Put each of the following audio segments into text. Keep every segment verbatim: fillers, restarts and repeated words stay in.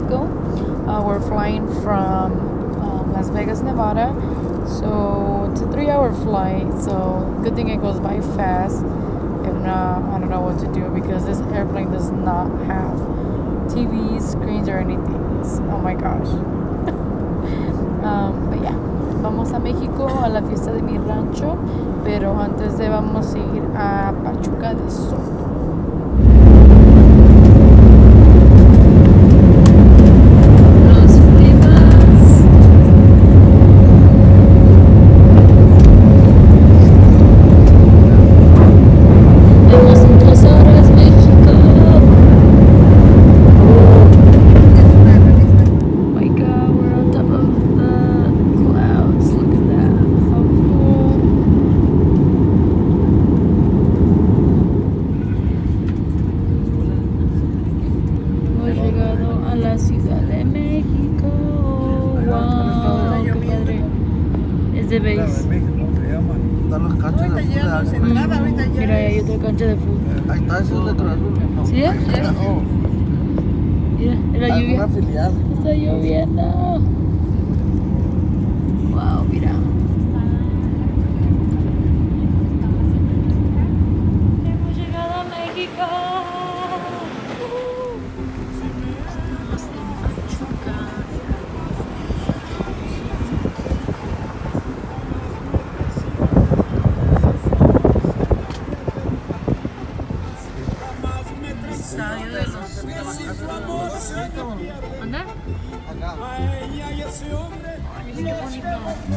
Mexico. Uh, we're flying from um, Las Vegas, Nevada. So it's a three-hour flight. So good thing it goes by fast. If not, I don't know what to do because this airplane does not have T Vs, screens, or anything. It's, oh my gosh. um, but yeah, vamos a México a la fiesta de mi rancho. Pero antes de vamos a ir a Pachuca de Soto. De base. Están los canchas de fútbol. Mira, hay otra cancha de fútbol. Ahí está, ese es de Cruz Azul. ¿Sí? No. Mira, la lluvia. Una filial. Está lloviendo. Wow, mira. Hemos llegado a México. ¿Anda? Acá. Ay, mira qué bonito.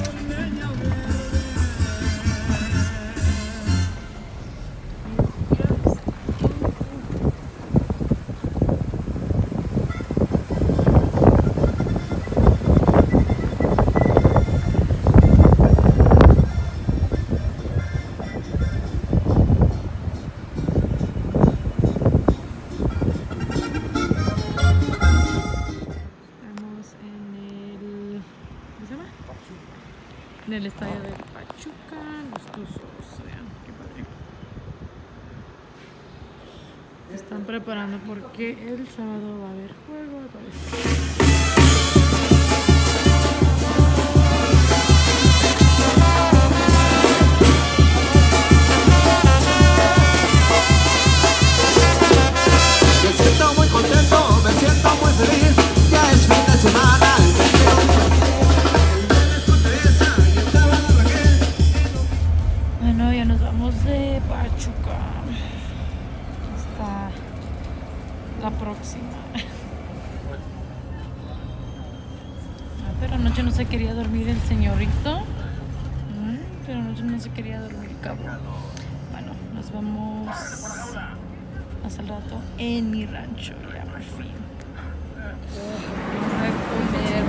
En el estadio de Pachuca, los Tuzos, vean qué padre. Se están preparando porque el sábado va a haber juego, al parecer. La próxima. Pero anoche no se quería dormir el señorito. Pero anoche no se quería dormir, cabrón. Bueno, nos vamos hace rato en mi rancho, ya por fin. Vamos a comer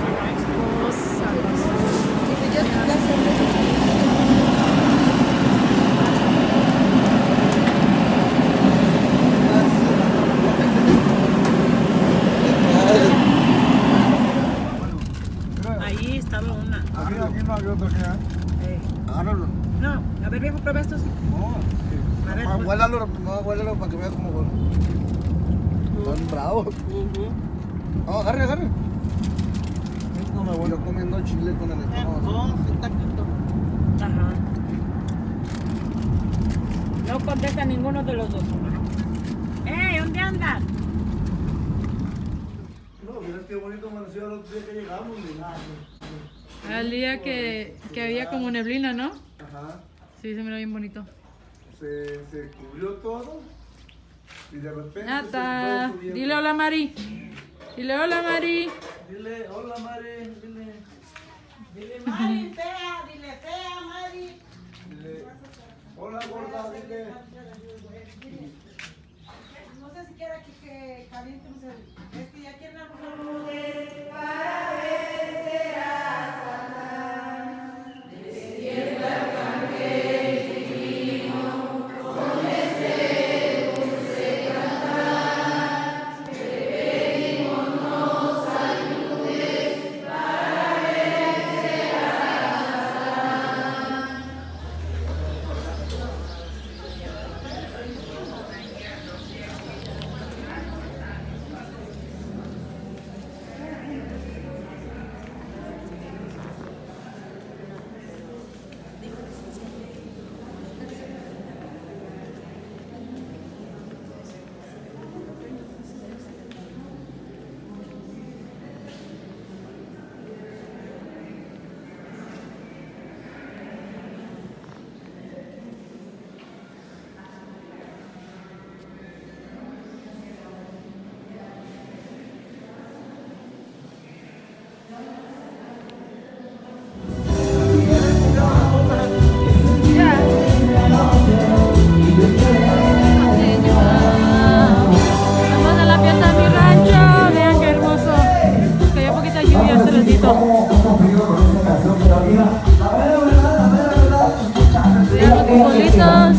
ahí estaba una. Aquí, aquí no había otro que hay. Eh. Agárralo. No, a ver, viejo, prueba estos. No, A ver, ah, pues. huélalo, no, huélalo para que veas cómo huele. Están bravos. Uh-huh. No, agarre, agarre. No me voy comiendo chile con el estómago. Oh, un taquito. Ajá. No contesta ninguno de los dos. ¡Eh! ¿Dónde andan? No, mira qué bonito amaneció el otro día que llegamos. Mira. al día que, que había como neblina, ¿no? Ajá. Sí, se miró bien bonito. Se, se cubrió todo y de repente Nata, se fue subiendo. dile hola Mari. Dile hola Mari. Dile, hola Mari, dile. Dile Mari, fea, dile fea, Mari. Dile, hola gorda, dile. No sé si quiere aquí que caliente un celular. Es que ya quieren almorzar. Listo. Cuidado con bolitas.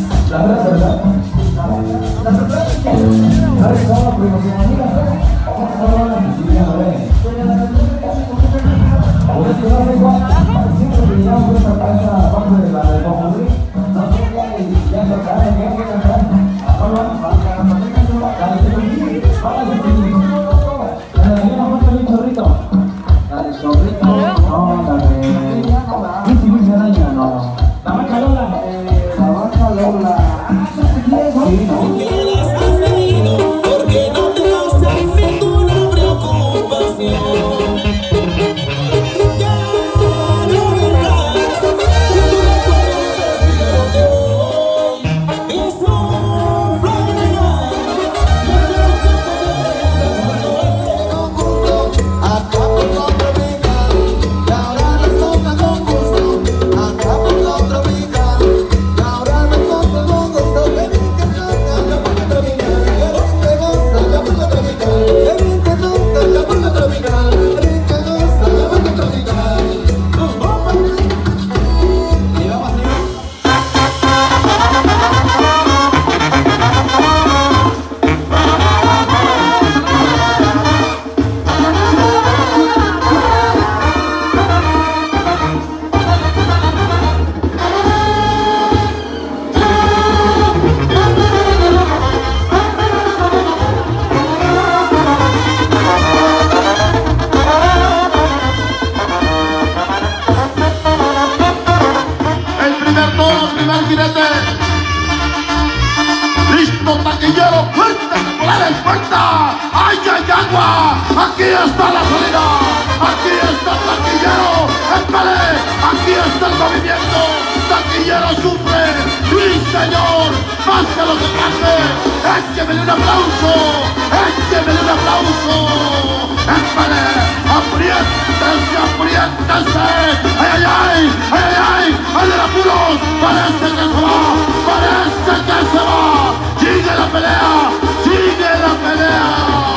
¡Listo, taquillero! ¡Fuerte, populares, fuerza! ¡Ay, hay agua! ¡Aquí está la salida! ¡Aquí está el taquillero! ¡Espere! ¡Aquí está el movimiento! ¡Taquillero sufre! ¡Sí, señor! ¡Pase lo que pase! ¡Échemele un aplauso! ¡Échemele un aplauso! ¡Espere! ¡Apriéntese, apriéntese! ¡Ay, ay, ay! ¡Ay, ay, ay! ¡Ay, de apuros! ¡Parece que se va! ¡Parece que se va! ¡Sigue la pelea! ¡Sigue la pelea!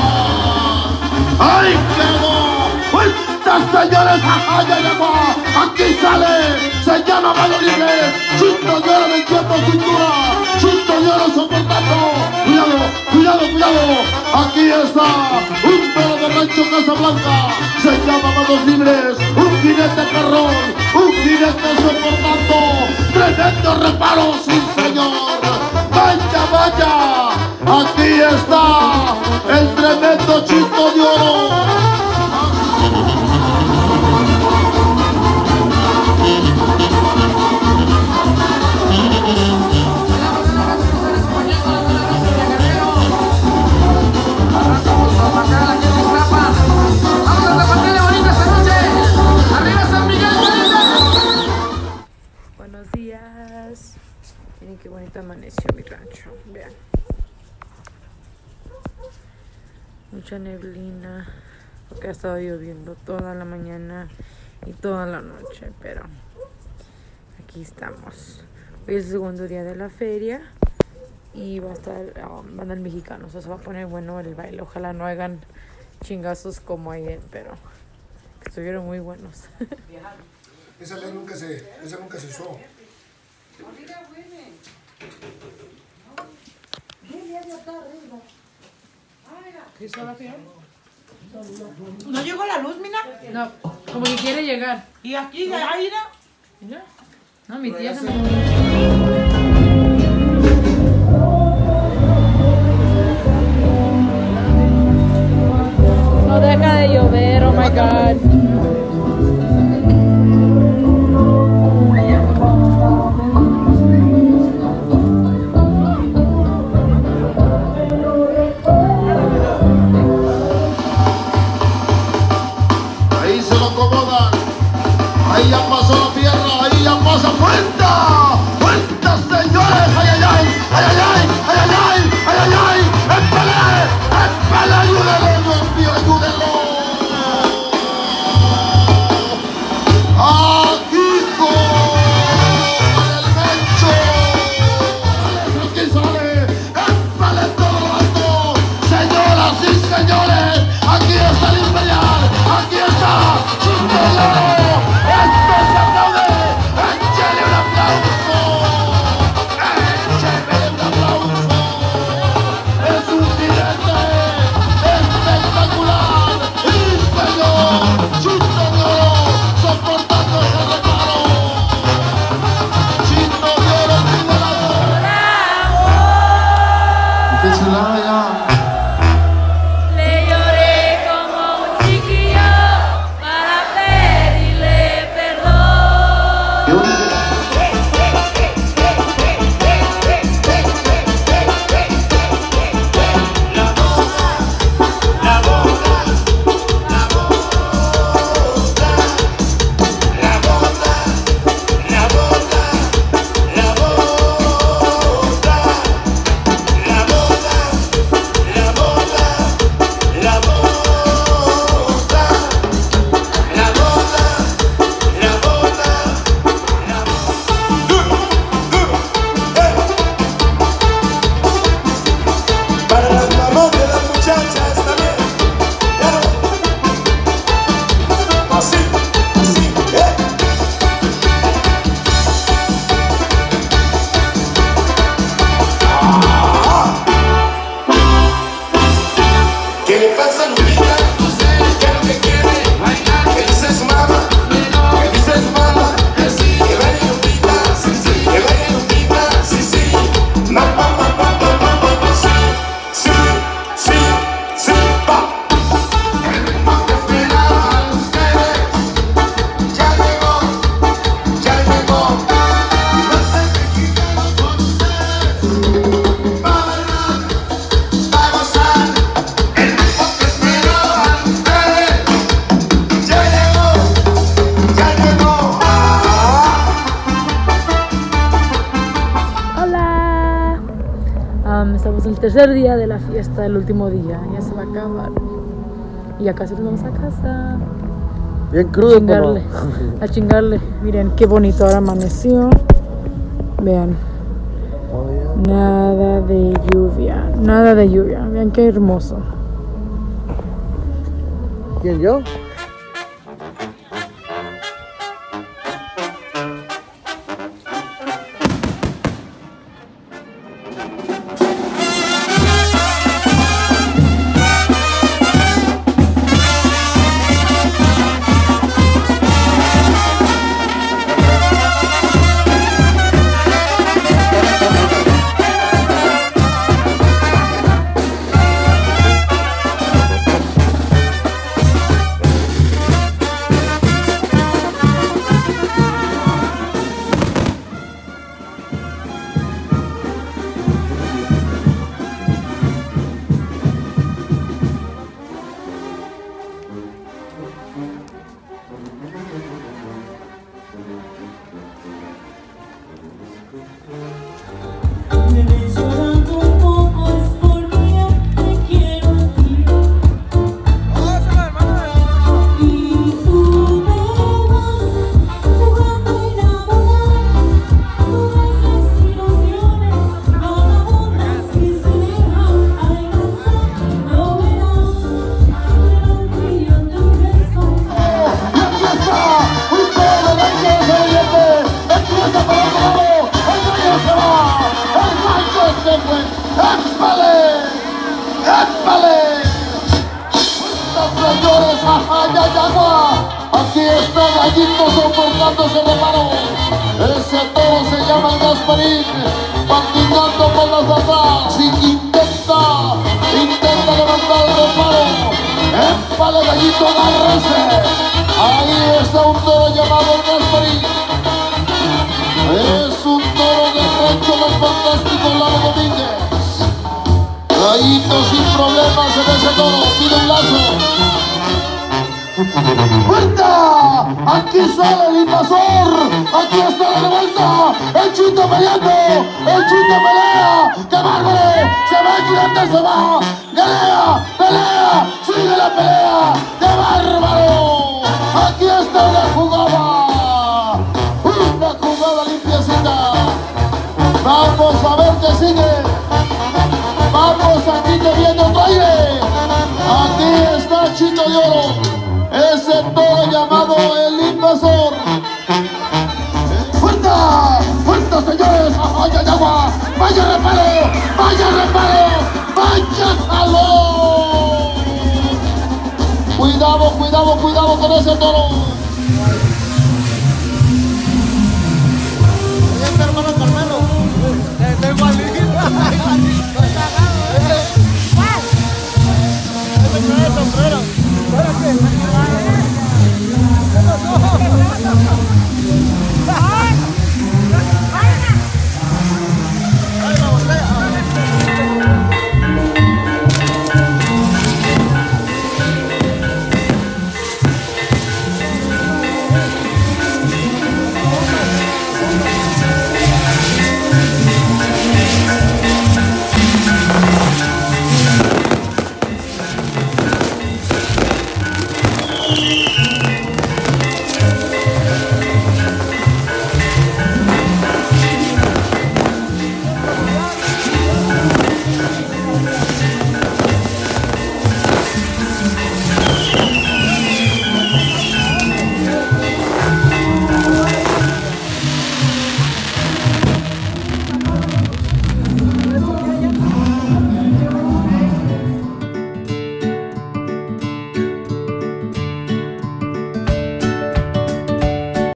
¡Ay, quedó! ¡Vuelta, señores! ¡Ay, ay, ay! ¡Aquí sale! ¡Se llama mano libre! ¡Chito de oro venciendo cintura! ¡Chito de oro soportando! ¡Cuidado! ¡Cuidado, cuidado! ¡Aquí está! ¡Un toro de Rancho Casablanca! ¡Se llama manos libres! ¡Un jinete perrón! ¡Un jinete soportando! ¡Tremendo reparo! ¡Sí, señor! ¡Vaya, vaya! ¡Aquí está el tremendo Chito de oro! Buenos días. Miren qué bonito amaneció mi rancho. Vean. Mucha neblina. Porque ha estado lloviendo toda la mañana y toda la noche. Pero aquí estamos. Hoy es el segundo día de la feria. Y va a estar, um, van al mexicano. O sea, se va a poner bueno el baile. Ojalá no hagan chingazos como ayer. Pero estuvieron muy buenos. Esa ley nunca se, esa nunca se usó. ¿No llegó la luz, Mina? No, como que quiere llegar. ¿Y aquí de aire? Mira. No, mi tía se me... No deja de llover, oh my god. Ahí se lo acomodan. Ahí ya pasó la pierna. Ahí ya pasa. ¡Cuenta! ¡Cuenta, señores! ¡Ay, ay, ay! ¡Ay, ay, ay! ¡Ay, ay, ay! ¡Ay, ay, ay! ¡Espele! ¡Espele! ¡Ayúdenlo, Dios mío! ¡Ayúdenlo! ¡Aquí con el Mencho! ¡Aquí sale! ¡Espele todo lo alto! ¡Señoras y señores! ¡Aquí está el Imperial! ¡Aquí está! Estamos en el tercer día de la fiesta, el último día, ya se va a acabar. Y ya casi nos vamos a casa. Bien crudo, a chingarle, a chingarle. Miren qué bonito ahora amaneció. Vean. Nada de lluvia, nada de lluvia. Vean qué hermoso. ¿Quién, yo? Aquí está Gallito soportándose de mano. Ese toro se llama el Gasparín, patinando por las de atrás. Y intenta, intenta levantar el reparo. ¡Empale, Gallito, agárrese! Ahí está un toro llamado el Gasparín. Es un toro de rancho del fantástico Lalo Domínguez. Gallito sin problemas en ese toro, pide un lazo. ¡Vuelta! Aquí sale el invasor. Aquí está la revuelta. El Chito peleando. El Chito pelea. ¡Qué bárbaro! Se va girando, se va. Pelea, pelea. Sigue la pelea. ¡Qué bárbaro! Aquí está una jugada. Una jugada limpiecita. Vamos a ver qué sigue. Vamos aquí que viene otro aire. Aquí está Chito de Oro. Ese toro llamado vaya reparo, vaya reparo, vaya jalón. Cuidado, cuidado, cuidado con ese toro.